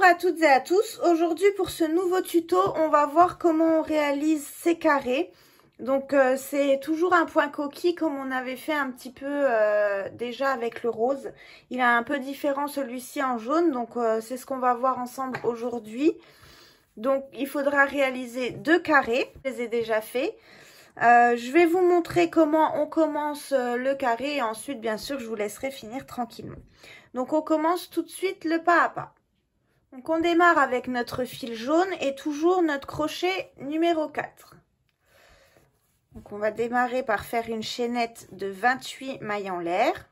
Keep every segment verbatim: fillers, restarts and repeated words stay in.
à toutes et à tous. Aujourd'hui pour ce nouveau tuto, on va voir comment on réalise ces carrés. Donc euh, c'est toujours un point coquille comme on avait fait un petit peu euh, déjà avec le rose. Il est un peu différent celui-ci en jaune, donc euh, c'est ce qu'on va voir ensemble aujourd'hui. Donc il faudra réaliser deux carrés, je les ai déjà faits. Euh, je vais vous montrer comment on commence le carré et ensuite bien sûr je vous laisserai finir tranquillement. Donc on commence tout de suite le pas à pas. Donc on démarre avec notre fil jaune et toujours notre crochet numéro quatre. Donc on va démarrer par faire une chaînette de vingt-huit mailles en l'air.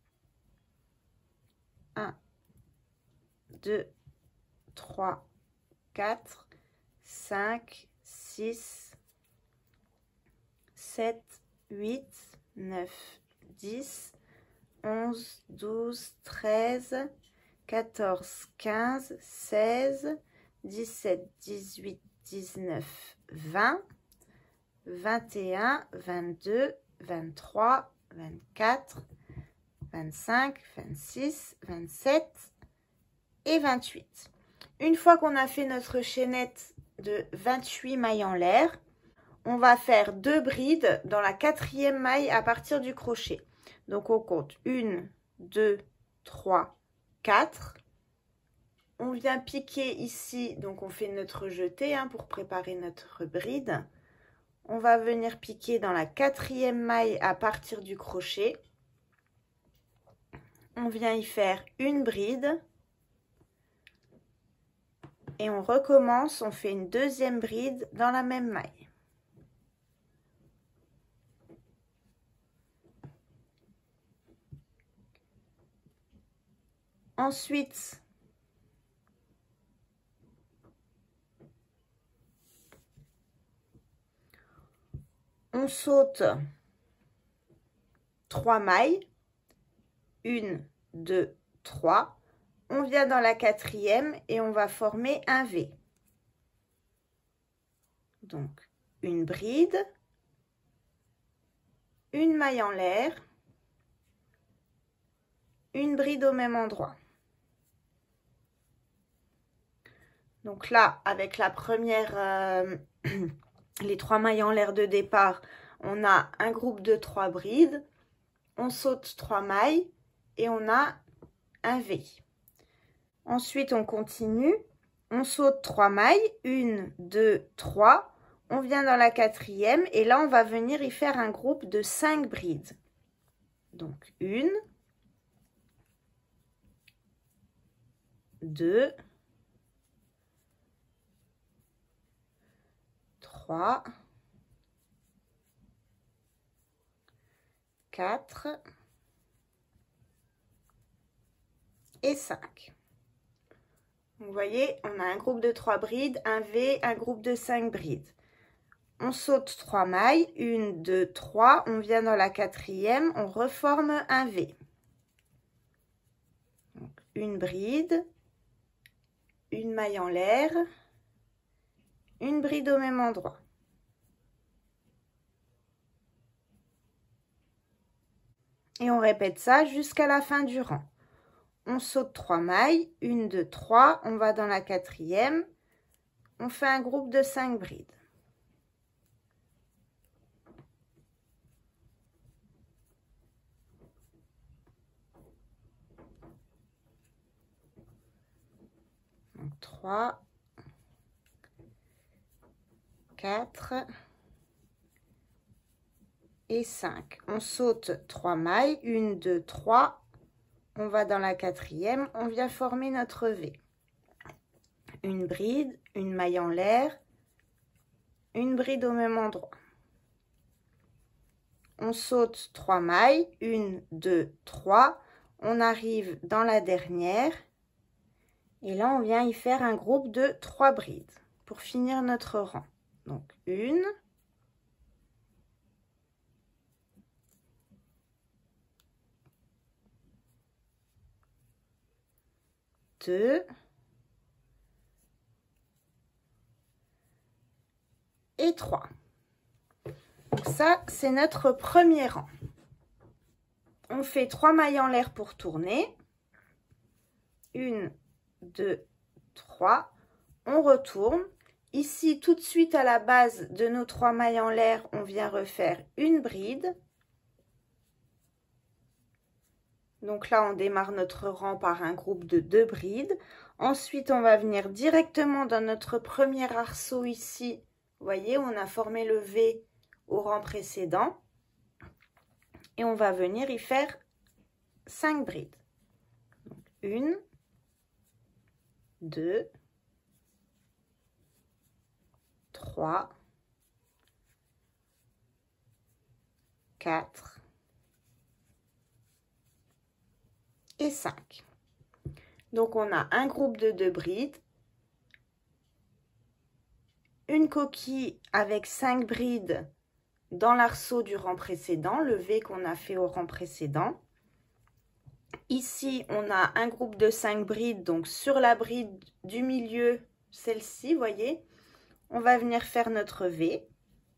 un, deux, trois, quatre, cinq, six, sept, huit, neuf, dix, onze, douze, treize, quatorze, quinze, seize, dix-sept, dix-huit, dix-neuf, vingt, vingt et un, vingt-deux, vingt-trois, vingt-quatre, vingt-cinq, vingt-six, vingt-sept et vingt-huit. Une fois qu'on a fait notre chaînette de vingt-huit mailles en l'air, on va faire deux brides dans la quatrième maille à partir du crochet. Donc on compte une, deux, trois, quatre. On vient piquer ici, donc on fait notre jeté hein, pour préparer notre bride. On va venir piquer dans la quatrième maille à partir du crochet. On vient y faire une bride. Et on recommence, on fait une deuxième bride dans la même maille. Ensuite, on saute trois mailles, une, deux, trois. On vient dans la quatrième et on va former un V. Donc, une bride, une maille en l'air, une bride au même endroit. Donc là, avec la première, euh, les trois mailles en l'air de départ, on a un groupe de trois brides. On saute trois mailles et on a un V. Ensuite, on continue. On saute trois mailles, une, deux, trois. On vient dans la quatrième et là, on va venir y faire un groupe de cinq brides. Donc, une, deux, trois, quatre et cinq. Vous voyez, on a un groupe de trois brides, un V, un groupe de cinq brides. On saute trois mailles, une, deux, trois, on vient dans la quatrième, on reforme un V. Donc, une bride, une maille en l'air, une bride au même endroit. Et on répète ça jusqu'à la fin du rang. On saute trois mailles, une, deux, trois, on va dans la quatrième, on fait un groupe de cinq brides. Donc trois, quatre et cinq. On saute trois mailles, une, deux, trois. On va dans la quatrième, on vient former notre V. Une bride, une maille en l'air, une bride au même endroit. On saute trois mailles, une, deux, trois. On arrive dans la dernière. Et là, on vient y faire un groupe de trois brides pour finir notre rang. Donc, une, deux et trois. Donc ça, c'est notre premier rang. On fait trois mailles en l'air pour tourner. Une, deux, trois, on retourne. Ici, tout de suite à la base de nos trois mailles en l'air, on vient refaire une bride. Donc là, on démarre notre rang par un groupe de deux brides. Ensuite, on va venir directement dans notre premier arceau ici. Vous voyez, on a formé le V au rang précédent. Et on va venir y faire cinq brides. Donc, une, deux, trois, quatre et cinq. Donc on a un groupe de deux brides, une coquille avec cinq brides dans l'arceau du rang précédent, le V qu'on a fait au rang précédent. Ici, on a un groupe de cinq brides, donc sur la bride du milieu, celle-ci, voyez, on va venir faire notre V.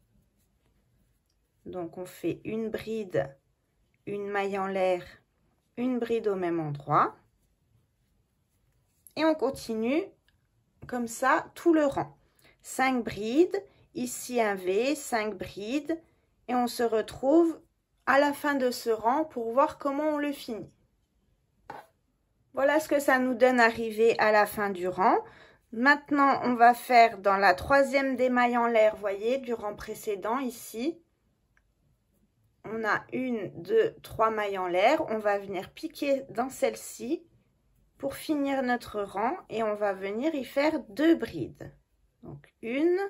Donc, on fait une bride, une maille en l'air, une bride au même endroit. Et on continue comme ça tout le rang. cinq brides, ici un V, cinq brides. Et on se retrouve à la fin de ce rang pour voir comment on le finit. Voilà ce que ça nous donne arrivé à la fin du rang. Maintenant, on va faire dans la troisième des mailles en l'air, voyez, du rang précédent ici. On a une, deux, trois mailles en l'air. On va venir piquer dans celle-ci pour finir notre rang et on va venir y faire deux brides. Donc une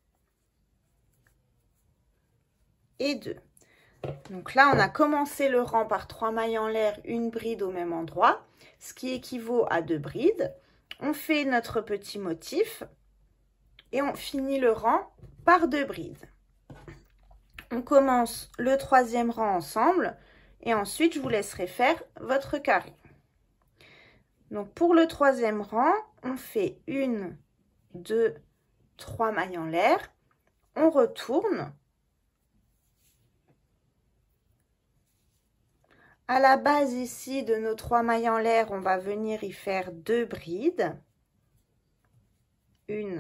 et deux. Donc là, on a commencé le rang par trois mailles en l'air, une bride au même endroit, ce qui équivaut à deux brides. On fait notre petit motif et on finit le rang par deux brides. On commence le troisième rang ensemble et ensuite je vous laisserai faire votre carré. Donc pour le troisième rang, on fait une, deux, trois mailles en l'air, on retourne. À la base ici de nos trois mailles en l'air, on va venir y faire deux brides. Une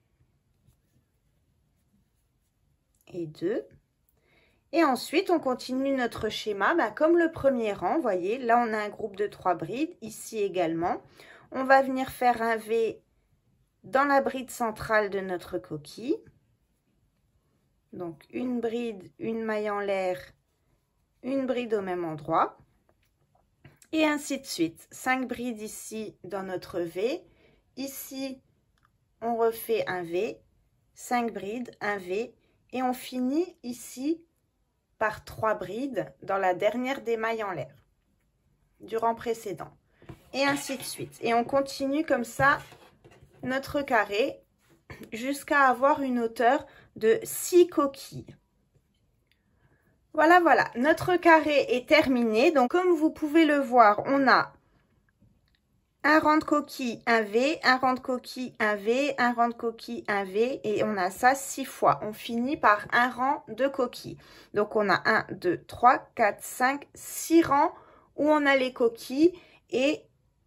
et deux. Et ensuite, on continue notre schéma bah, comme le premier rang. Vous voyez, là, on a un groupe de trois brides. Ici également. On va venir faire un V dans la bride centrale de notre coquille. Donc, une bride, une maille en l'air, une bride au même endroit et ainsi de suite. cinq brides ici dans notre V, ici on refait un V, cinq brides, un V et on finit ici par trois brides dans la dernière des mailles en l'air du rang précédent et ainsi de suite. Et on continue comme ça notre carré jusqu'à avoir une hauteur de six coquilles. Voilà, voilà, notre carré est terminé. Donc, comme vous pouvez le voir, on a un rang de coquille, un V, un rang de coquille, un V, un rang de coquille, un V. Et on a ça six fois. On finit par un rang de coquilles. Donc, on a un, deux, trois, quatre, cinq, six rangs où on a les coquilles et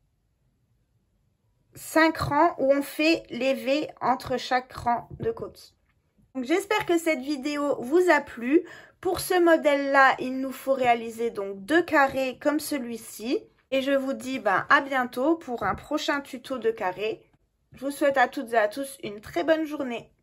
cinq rangs où on fait les V entre chaque rang de coquilles. Donc, j'espère que cette vidéo vous a plu. Pour ce modèle-là, il nous faut réaliser donc deux carrés comme celui-ci. Et je vous dis ben, à bientôt pour un prochain tuto de carré. Je vous souhaite à toutes et à tous une très bonne journée.